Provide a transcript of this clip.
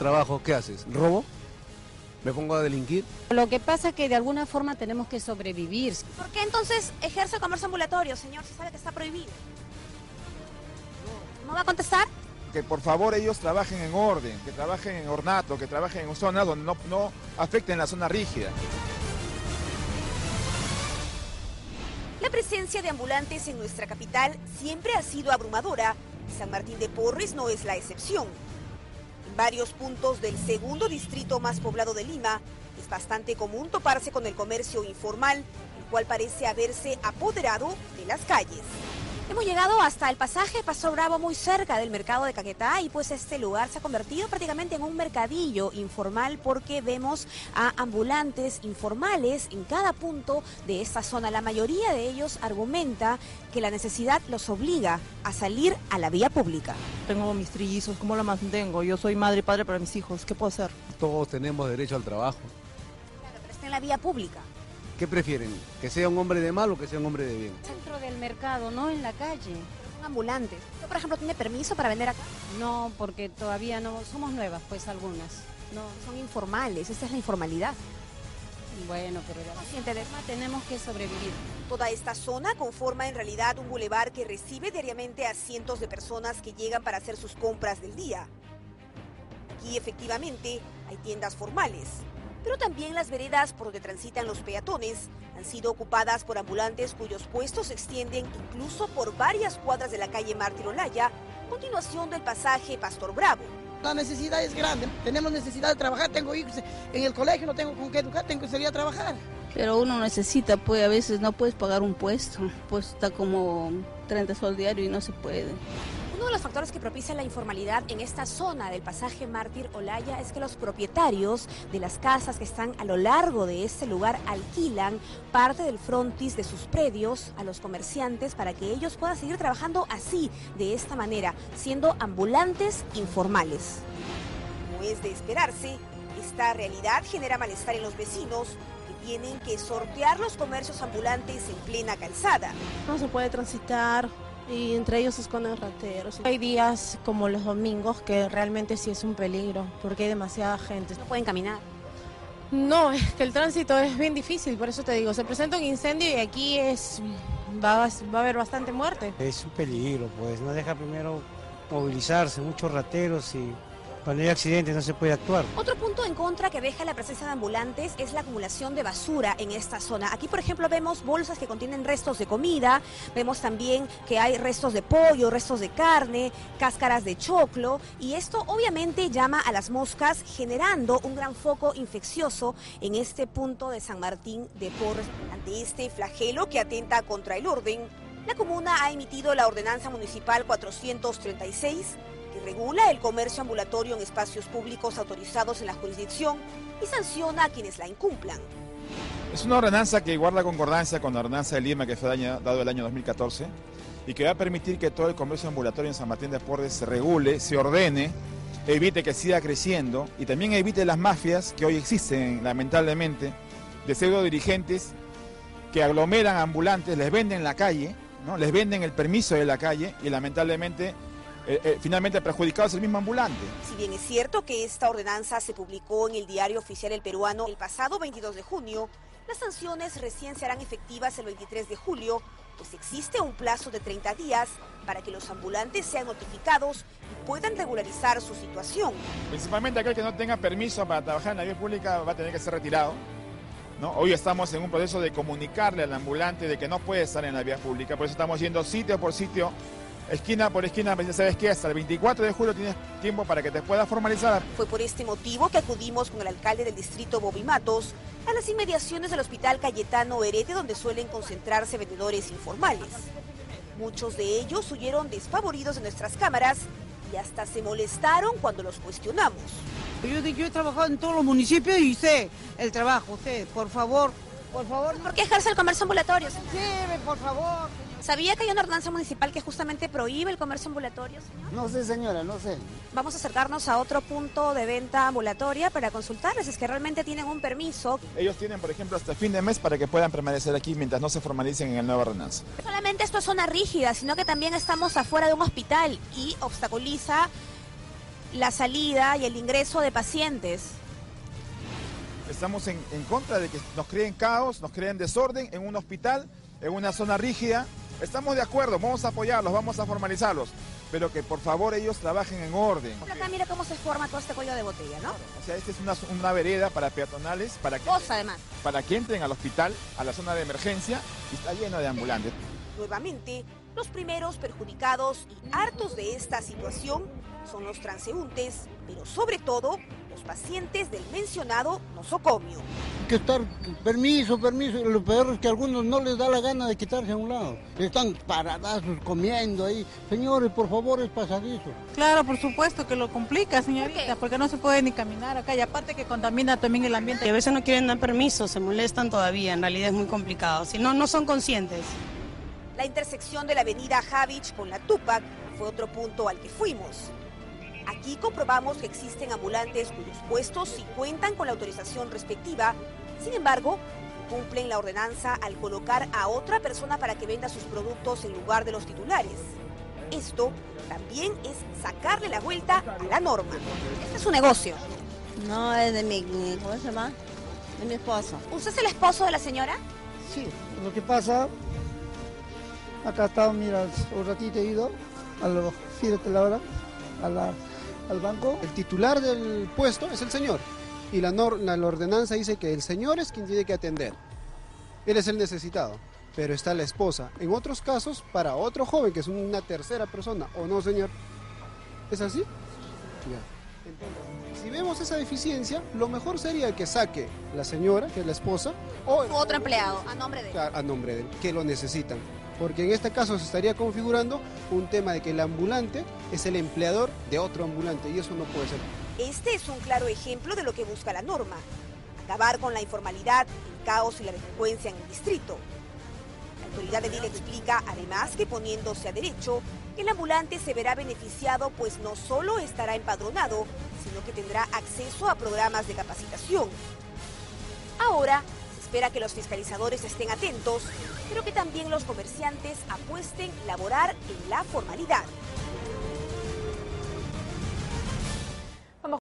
trabajo, ¿qué haces? ¿Robo? ¿Me pongo a delinquir? Lo que pasa es que de alguna forma tenemos que sobrevivir. ¿Por qué entonces ejerce el comercio ambulatorio, señor, si sabe que está prohibido? ¿No va a contestar? Que por favor ellos trabajen en orden, que trabajen en ornato, que trabajen en zonas donde no afecten la zona rígida. La presencia de ambulantes en nuestra capital siempre ha sido abrumadora y San Martín de Porres no es la excepción. En varios puntos del segundo distrito más poblado de Lima es bastante común toparse con el comercio informal, el cual parece haberse apoderado de las calles. Hemos llegado hasta el pasaje Pastor Bravo, muy cerca del mercado de Caquetá, y pues este lugar se ha convertido prácticamente en un mercadillo informal porque vemos a ambulantes informales en cada punto de esta zona. La mayoría de ellos argumenta que la necesidad los obliga a salir a la vía pública. Tengo mis trillizos, ¿cómo lo mantengo? Yo soy madre y padre para mis hijos, ¿qué puedo hacer? Todos tenemos derecho al trabajo. Claro, pero está en la vía pública. ¿Qué prefieren? ¿Que sea un hombre de mal o que sea un hombre de bien? Dentro del mercado, no en la calle. Son ambulantes. ¿Usted, por ejemplo, tiene permiso para vender acá? No, porque todavía no, somos nuevas, pues algunas. No, son informales, esa es la informalidad. Bueno, pero de Consciente de eso. tenemos que sobrevivir. Toda esta zona conforma en realidad un bulevar que recibe diariamente a cientos de personas que llegan para hacer sus compras del día. Aquí efectivamente hay tiendas formales, pero también las veredas por donde transitan los peatones han sido ocupadas por ambulantes cuyos puestos se extienden incluso por varias cuadras de la calle Mártir Olaya, a continuación del pasaje Pastor Bravo. La necesidad es grande, tenemos necesidad de trabajar, tengo hijos en el colegio, no tengo con qué educar, tengo que salir a trabajar. Pero uno necesita, pues a veces no puedes pagar un puesto, pues está como 30 soles diarios y no se puede. Uno de los factores que propicia la informalidad en esta zona del pasaje Mártir Olaya es que los propietarios de las casas que están a lo largo de este lugar alquilan parte del frontis de sus predios a los comerciantes para que ellos puedan seguir trabajando así, de esta manera, siendo ambulantes informales. Como es de esperarse, esta realidad genera malestar en los vecinos que tienen que sortear los comercios ambulantes en plena calzada. No se puede transitar y entre ellos se esconden rateros. Hay días como los domingos que realmente sí es un peligro porque hay demasiada gente. No pueden caminar. No, es que el tránsito es bien difícil, por eso te digo, se presenta un incendio y aquí va a haber bastante muerte. Es un peligro, pues, no deja primero movilizarse, muchos rateros y cuando hay accidentes no se puede actuar. Otro punto en contra que deja la presencia de ambulantes es la acumulación de basura en esta zona. Aquí, por ejemplo, vemos bolsas que contienen restos de comida, vemos también que hay restos de pollo, restos de carne, cáscaras de choclo, y esto obviamente llama a las moscas, generando un gran foco infeccioso en este punto de San Martín de Porres. Ante este flagelo que atenta contra el orden, la comuna ha emitido la ordenanza municipal 436, que regula el comercio ambulatorio en espacios públicos autorizados en la jurisdicción y sanciona a quienes la incumplan. Es una ordenanza que guarda concordancia con la ordenanza de Lima que fue dado el año 2014 y que va a permitir que todo el comercio ambulatorio en San Martín de Porres se regule, se ordene, evite que siga creciendo y también evite las mafias que hoy existen, lamentablemente, de pseudo dirigentes que aglomeran ambulantes, les venden la calle, ¿no? Les venden el permiso de la calle y lamentablemente finalmente perjudicado es el mismo ambulante. Si bien es cierto que esta ordenanza se publicó en el Diario Oficial El Peruano el pasado 22 de junio, las sanciones recién se harán efectivas el 23 de julio, pues existe un plazo de 30 días para que los ambulantes sean notificados y puedan regularizar su situación. Principalmente aquel que no tenga permiso para trabajar en la vía pública va a tener que ser retirado, ¿no? Hoy estamos en un proceso de comunicarle al ambulante de que no puede estar en la vía pública, por eso estamos yendo sitio por sitio, esquina por esquina, ¿sabes qué? Hasta el 24 de julio tienes tiempo para que te puedas formalizar. Fue por este motivo que acudimos con el alcalde del distrito, Bobby Matos, a las inmediaciones del Hospital Cayetano Herete, donde suelen concentrarse vendedores informales. Muchos de ellos huyeron desfavoridos de nuestras cámaras y hasta se molestaron cuando los cuestionamos. Yo he trabajado en todos los municipios y sé el trabajo, usted, por favor. ¿Por qué ejerce el comercio ambulatorio, señor? Sí, por favor. ¿Sabía que hay una ordenanza municipal que justamente prohíbe el comercio ambulatorio, señor? No sé, señora, no sé. Vamos a acercarnos a otro punto de venta ambulatoria para consultarles si es que realmente tienen un permiso. Ellos tienen, por ejemplo, hasta fin de mes para que puedan permanecer aquí mientras no se formalicen en el nuevo ordenanza. Solamente esto es zona rígida, sino que también estamos afuera de un hospital y obstaculiza la salida y el ingreso de pacientes. Estamos en contra de que nos creen caos, nos creen desorden en un hospital, en una zona rígida. Estamos de acuerdo, vamos a apoyarlos, vamos a formalizarlos, pero que por favor ellos trabajen en orden. Pero acá mira cómo se forma todo este cuello de botella, ¿no? O sea, esta es una vereda para peatonales, para que entren al hospital, a la zona de emergencia, y está lleno de ambulantes. Nuevamente, los primeros perjudicados y hartos de esta situación son los transeúntes, pero sobre todo los pacientes del mencionado nosocomio. Hay que estar permiso, y lo peor es que a algunos no les da la gana de quitarse a un lado. Están paradazos comiendo ahí. Señores, por favor, es pasadizo. Claro, por supuesto que lo complica, señorita, porque no se puede ni caminar acá y aparte que contamina también el ambiente. Y a veces no quieren dar permiso, se molestan todavía, en realidad es muy complicado, si no, no son conscientes. La intersección de la avenida Javich con la Túpac fue otro punto al que fuimos. Aquí comprobamos que existen ambulantes cuyos puestos sí cuentan con la autorización respectiva, sin embargo, cumplen la ordenanza al colocar a otra persona para que venda sus productos en lugar de los titulares. Esto también es sacarle la vuelta a la norma. Este es su negocio. No, es de ¿cómo se llama? De mi esposo. ¿Usted es el esposo de la señora? Sí, lo que pasa, acá estaba, mira, un ratito he ido a las 7 de la hora al banco. El titular del puesto es el señor y la ordenanza dice que el señor es quien tiene que atender. Él es el necesitado, pero está la esposa. En otros casos, para otro joven que es una tercera persona, ¿o no, señor? ¿Es así? Ya. Entonces, si vemos esa deficiencia, lo mejor sería que saque la señora, que es la esposa, o otro empleado, a nombre de él. A nombre de él, que lo necesitan. Porque en este caso se estaría configurando un tema de que el ambulante es el empleador de otro ambulante y eso no puede ser. Este es un claro ejemplo de lo que busca la norma: acabar con la informalidad, el caos y la delincuencia en el distrito. La autoridad edil explica además que poniéndose a derecho, el ambulante se verá beneficiado pues no solo estará empadronado, sino que tendrá acceso a programas de capacitación. Ahora, espera que los fiscalizadores estén atentos, pero que también los comerciantes apuesten laborar en la formalidad.